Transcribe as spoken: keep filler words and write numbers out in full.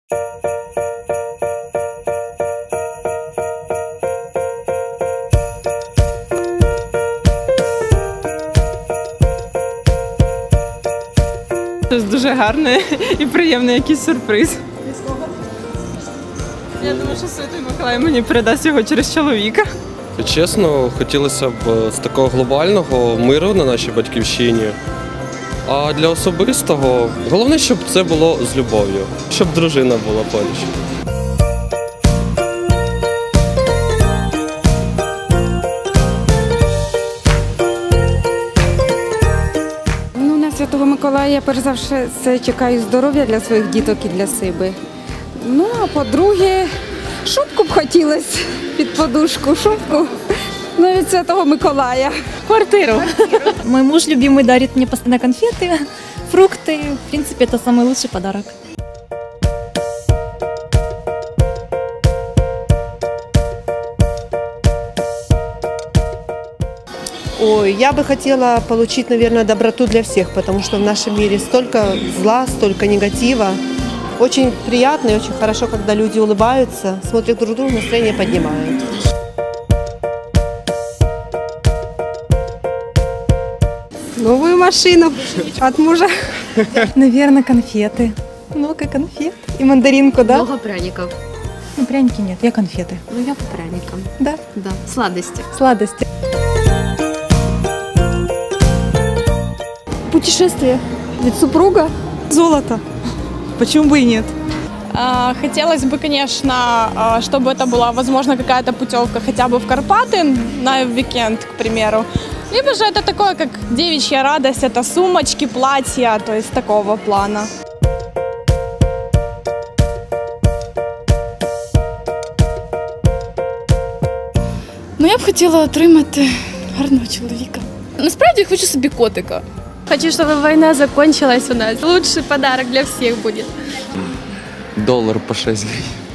Це дуже гарний і приємний якийсь сюрприз. Я думаю, що Святий Миколай мені передасть його через чоловіка. Чесно, хотілося б з такого глобального миру на нашій батьківщині. А для особистого головне, щоб це було з любов'ю, щоб дружина була поруч. Ну, на Святого Миколая я перш за все це чекаю здоров'я для своїх діток і для себе. Ну, а по-друге, шубку б хотілося під подушку, шубку. Ну, від Святого Миколая. Квартиру. Мой муж любимый дарит мне постоянно конфеты, фрукты. В принципе, это самый лучший подарок. Ой, я бы хотела получить, наверное, доброту для всех, потому что в нашем мире столько зла, столько негатива. Очень приятно и очень хорошо, когда люди улыбаются, смотрят друг другу, настроение поднимают. Новую машину от мужа. Наверное, конфеты. Много конфет. И мандаринку, да? Много пряников. Ну, пряники нет, я конфеты. Ну, я по пряникам. Да? Да. Сладости. Сладости. Путешествие від супруга. Золото. Почему бы и нет? Хотелось бы, конечно, чтобы это была, возможно, какая-то путевка хотя бы в Карпаты на уикенд, к примеру. Либо же это такое, как девичья радость, это сумочки, платья, то есть такого плана. Ну, я б хотіла отримати гарного чоловіка. Насправді, я хочу собі котика. Хочу, чтобы война закончилась у нас. Лучший подарок для всех будет. Доллар по шесть гривен.